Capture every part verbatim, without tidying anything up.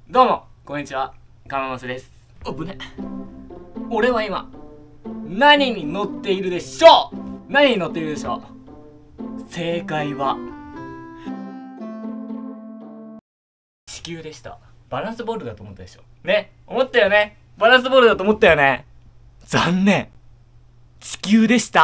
どうもこんにちは、かまますです。おぶね、俺は今何に乗っているでしょう。何に乗っているでしょう。正解は地球でした。バランスボールだと思ったでしょ。ね、思ったよね。バランスボールだと思ったよね。残念、地球でした。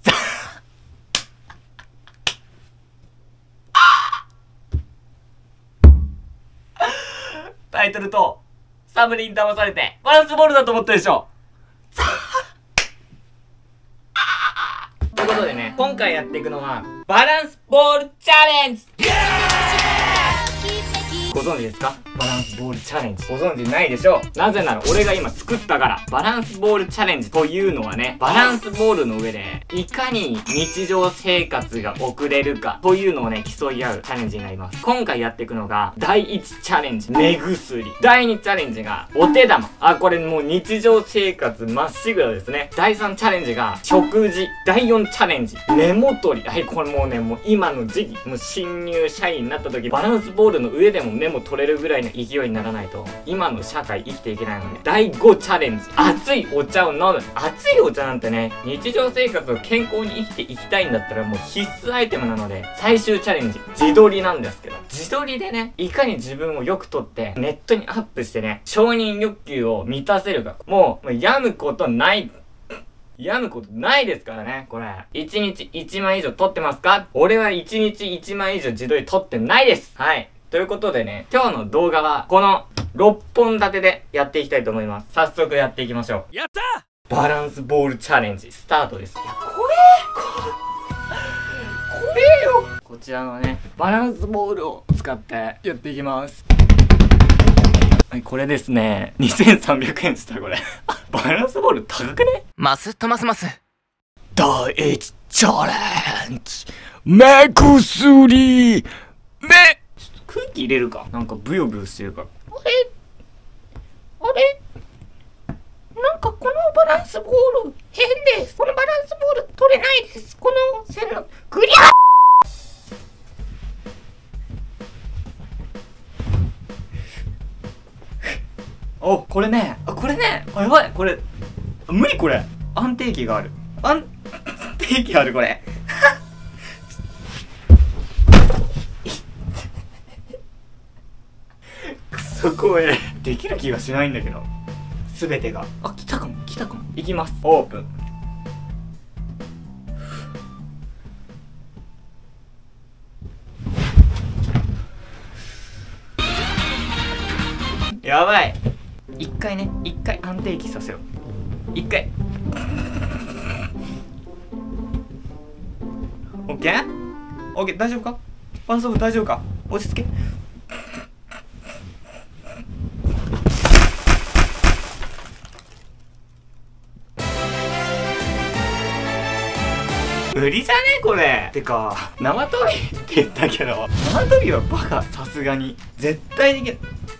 タイトルとサムネに騙されてバランスボールだと思ったでしょ。ということでね、今回やっていくのはバランスボールチャレンジ。ご存知ですか？バランスボールチャレンジご存知ないでしょう。なぜなら俺が今作ったから。バランスボールチャレンジというのはね、バランスボールの上でいかに日常生活が送れるかというのをね、競い合うチャレンジになります。今回やっていくのがだいいちチャレンジ、目薬。だいにチャレンジがお手玉。あ、これもう日常生活まっしぐらですね。だいさんチャレンジが食事。だいよんチャレンジ、メモ取り。はい、これもうね、もう今の時期、もう新入社員になった時、バランスボールの上でもメモ取れるぐらいの勢いにならないと今の社会生きていけないので、だいごチャレンジ、熱いお茶を飲む。熱いお茶なんてね、日常生活を健康に生きていきたいんだったらもう必須アイテムなので、最終チャレンジ、自撮りなんですけど、自撮りでね、いかに自分をよく撮ってネットにアップしてね、承認欲求を満たせるか。もう、もう病むことない病むことないですからね、これ。いちにちいちまい以上撮ってますか？俺はいちにちいちまい以上自撮り撮ってないです。はい。ということでね、今日の動画はこのろっぽん立てでやっていきたいと思います。早速やっていきましょう。やったー！バランスボールチャレンジスタートです。いや、これこれこれよ。こちらのね、バランスボールを使ってやっていきます。はい、これですね、にせんさんびゃくえんしたらこれバランスボール高くね？ ますとますますだいいちチャレンジ、目薬。目空気入れるか。なんかブヨブヨしてるから。あれあれなんかこのバランスボール変です。このバランスボール取れないです。この線のクリア。お、これね、あ、これね、あ、やばい、これ無理。これ安定期がある。安定期あるこれそこへできる気がしないんだけど、すべてが。あ、来たかも来たかも。いきます。オープン。やばい。一回ね、一回安定期させよう。一回オッケーオッケー。大丈夫か？バランスボール大丈夫か？落ち着け。無理じゃねこれ。てか縄跳びって言ったけど、縄跳びはバカ。さすがに絶対できる。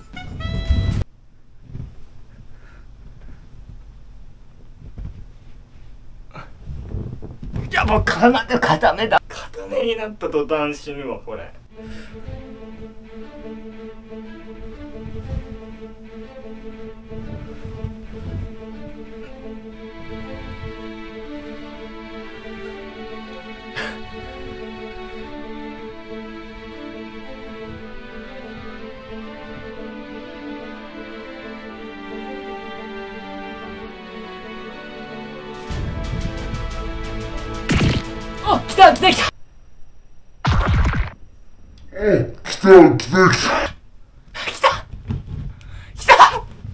いやもう体固めだ。固めになった途端死ぬわこれ。あ、来た来た来た。 お、来た来た来た。 来た来た。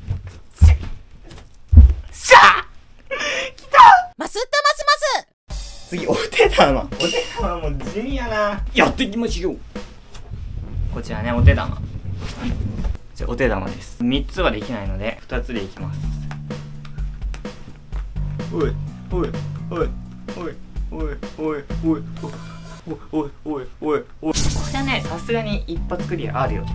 しゃあ来た。 ますったますます。 次お手玉。お手玉も地味やな。やっていきましょう。こちらね、お手玉。じゃお手玉です。みっつはできないのでふたつでいきます。おいおいおいおいおいおいおいおいおいおいおいおい。これはね、さすがに一発クリアあるよ。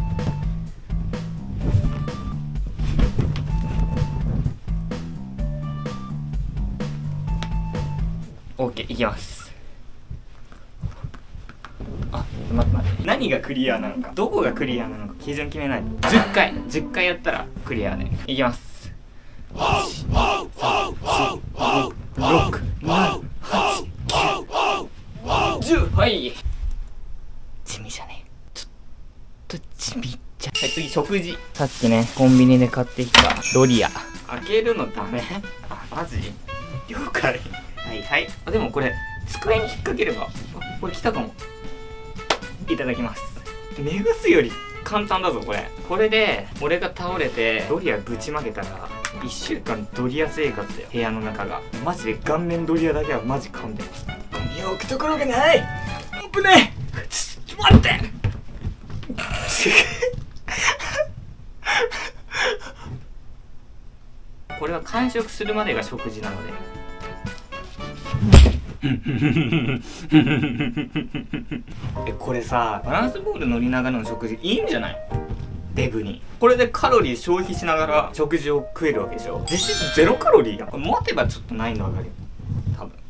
オッケー、いきます。あ、待って待って、何何がクリアなのか、どこがクリアなのか基準決めないと。じゅっかいじゅっかいやったらクリアね。いきます。はち、さん、よん、ご、ろく、なな、はち、きゅう、じゅう。はい、地味じゃねえ、ちょっと地味じゃ。はい、次食事。さっきねコンビニで買ってきたドリア。開けるのダメ？あ、マジ？了解。はいはい。あ、でもこれ机に引っ掛ければ、あ、これ来たかも。いただきます。メガスより簡単だぞこれ。これで俺が倒れてドリアぶちまけたらいっしゅうかんドリア生活だよ。部屋の中がマジで顔面ドリアだけはマジ勘弁。ゴミを置くところがない。危ねえ。ちょっと待ってこれは完食するまでが食事なのでえ、これさ、バランスボール乗りながらの食事いいんじゃない？デブに。これでカロリー消費しながら食事を食えるわけでしょ。実質ゼロカロリーやん。これ持てばちょっと難易度上がるよ多分。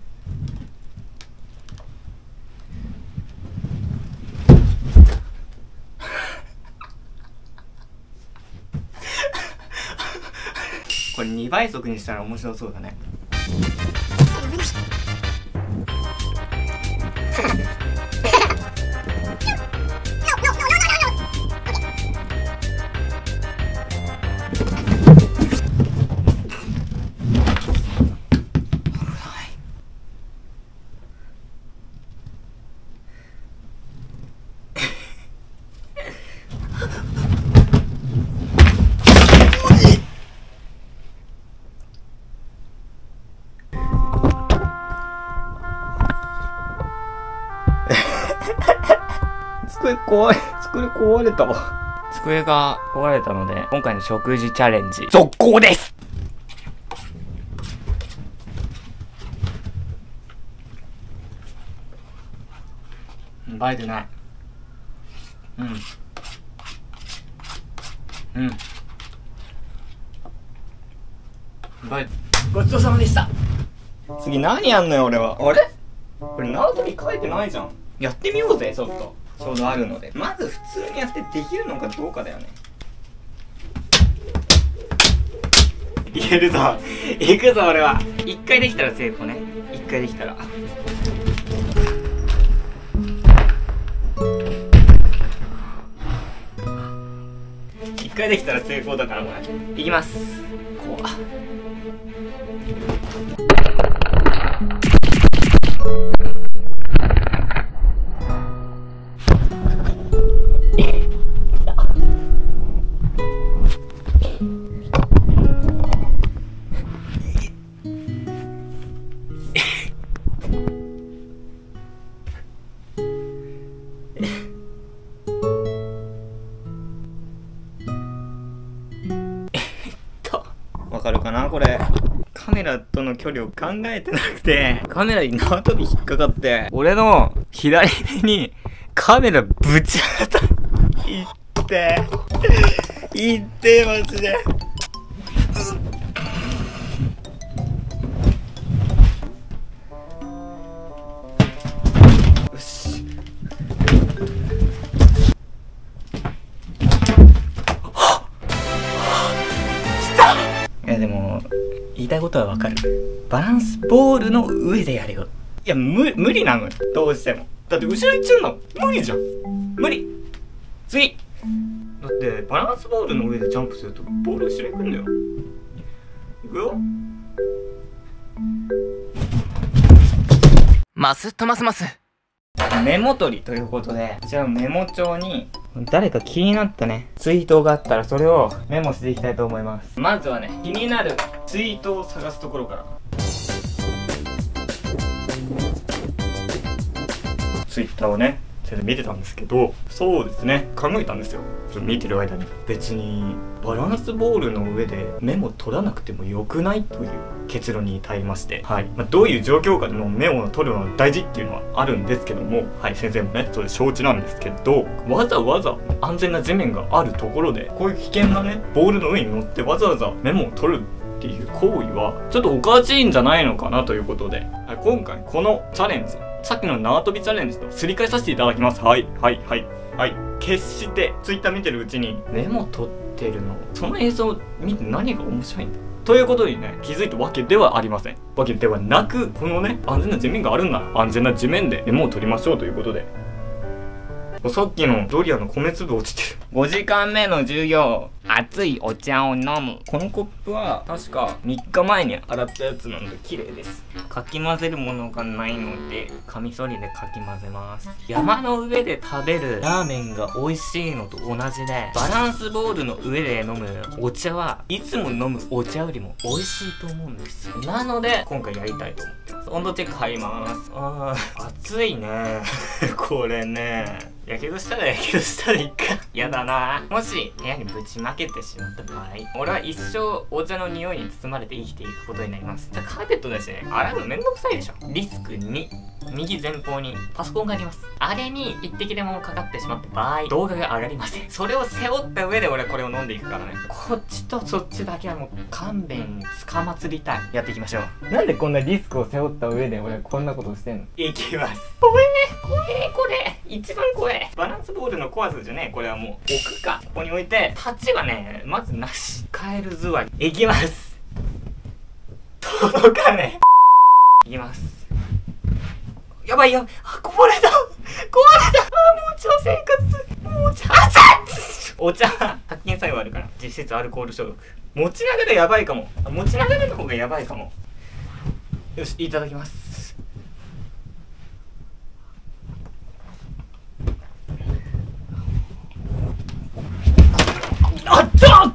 これにばい速にしたら面白そうだね。机壊れ、机壊れたわ。机が壊れたので、今回の食事チャレンジ、続行です。映えてない。うん。うん。映え、ごちそうさまでした。次何やんのよ、俺は。あれ？これ縄跳び書いてないじゃん。やってみようぜ、ちょっと。ちょうどあるので。まず普通にやってできるのかどうかだよね。いけるぞ。いくぞ、俺は。一回できたら成功ね。一回できたら。一回できたら成功だから、これ。いきます。こう。わかるかなこれ。カメラとの距離を考えてなくて、カメラに縄跳び引っかかって、俺の左目にカメラぶち当たった。いっていってマジで。よし。いやでも言いたいことはわかる。バランスボールの上でやれよ。いや無無理なのよ、どうしても。だって後ろ行っちゃうの無理じゃん。無理。次。だってバランスボールの上でジャンプするとボール後ろ行くんだよ。いくよ。 ますとますます。 メモ取りということで、こちらのメモ帳に誰か気になったねツイートがあったらそれをメモしていきたいと思います。まずはね、気になるツイートを探すところから。ツイッターをね全然見てたんですけど、そうですね、考えたんですよ。見てる間に別にバランスボールの上でメモ取らなくてもよくないという結論に至りまして、はい、まあ、どういう状況下でもメモを取るのは大事っていうのはあるんですけども、はい、先生もねそれ承知なんですけど、わざわざ安全な地面があるところでこういう危険なねボールの上に乗ってわざわざメモを取るっていう行為はちょっとおかしいんじゃないのかなということで、はい、今回このチャレンジさっきの縄跳びチャレンジとすり替えさせていただきます。はいはいはいはい。決してツイッター見てるうちにメモ取ってるの、その映像を見て何が面白いんだということにね、気づいたわけではありません。わけではなく、このね、安全な地面があるんなら、安全な地面でメモを取りましょうということで。さっきのドリアの米粒落ちてる。ごじかんめの授業、熱いお茶を飲む。このコップは、確かみっかまえに洗ったやつなんで綺麗です。かき混ぜるものがないので、カミソリでかき混ぜます。山の上で食べるラーメンが美味しいのと同じで、バランスボールの上で飲むお茶はいつも飲むお茶よりも美味しいと思うんです。なので、今回やりたいと思ってます。温度チェック入ります。あー、熱いねこれね。やけどしたらやけどしたらいいか。やだな。もし部屋にぶちまけてしまった場合、俺は一生お茶の匂いに包まれて生きていくことになります。じゃあカーペットだしね、洗うのめんどくさいでしょ。リスクに、右前方にパソコンがあります。あれに一滴でもかかってしまった場合、動画が上がりません。それを背負った上で俺はこれを飲んでいくからね。こっちとそっちだけはもう勘弁つかまつりたい。やっていきましょう。なんでこんなリスクを背負った上で俺はこんなことしてんの。いきます。怖え怖えこれ一番怖え。バランスボールの怖さじゃねえ。これはもう置くか、ここに置いて、立ちはねまずなし。カエル座りいきます。届かねえ。いきます。やばいよ。あ、こぼれた。こぼれた。あ、もうお茶生活。もうお茶。あちゃっお茶は殺菌作用あるから、実質アルコール消毒。持ちながらやばいかも。持ちながらの方がやばいかも。よし、いただきます。あった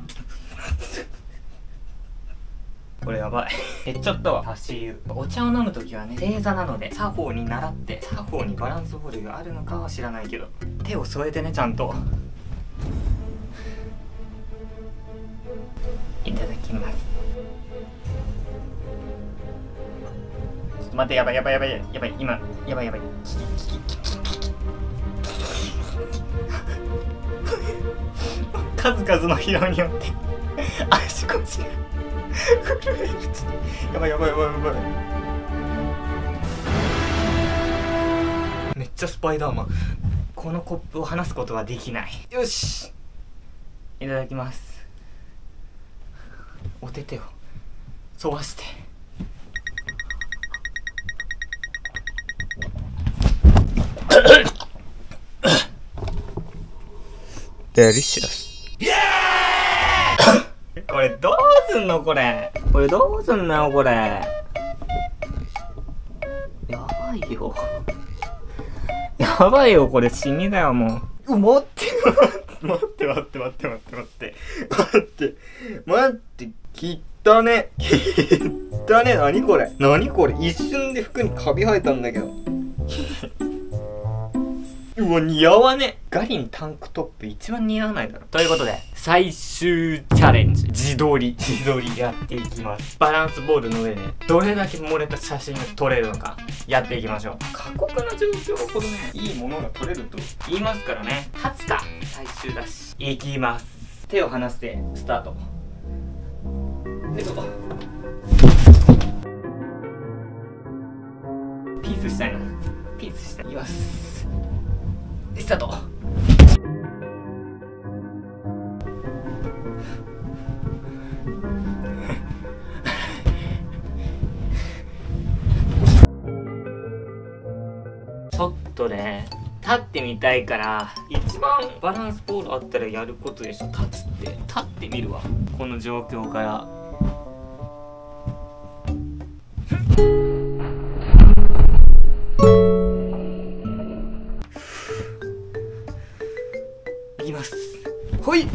これやばい。え、ちょっと足湯。お茶を飲むときはね、正座なので、作法に習って、作法にバランスボールがあるのかは知らないけど、手を添えてね、ちゃんと。いただきます。ちょっと待って、やばいやばいやばいやばい、今、やばいやばい。数々の疲労によって足腰が震える。やばいやばいやばいやばい。めっちゃスパイダーマン。このコップを離すことはできない。よし、いただきます。お手手を沿わしてデリシャス。これどうすんのこれ。これどうすんのこれ。やばいよ。やばいよ、これ死にだよ、もう。う、待って待って待って待って待って待って待って待って、きったね。きったね。何これ何これ。一瞬で服にカビ生えたんだけど。うわ、似合わね。ガリンタンクトップ一番似合わないだろ。ということで、最終チャレンジ。自撮り。自撮りやっていきます。バランスボールの上で、どれだけ漏れた写真が撮れるのか、やっていきましょう。過酷な状況ほどね、いいものが撮れると言いますからね。立つか。最終だし。いきます。手を離して、スタート。で、そこ。ピースしたいな。ピースしたい。いきます。スタート。ちょっとね、立ってみたいから、一番バランスボールあったらやることでしょ。立つって。立ってみるわ。この状況から。いきます。ほい。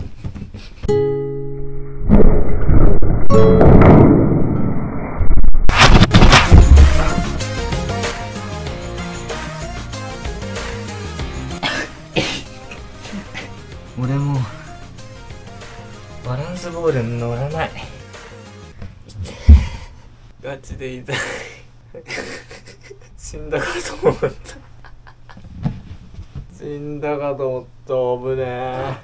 俺もうバランスボールに乗らない。ガチで痛い。死んだかと思った。死んだかと思った。危ねえ。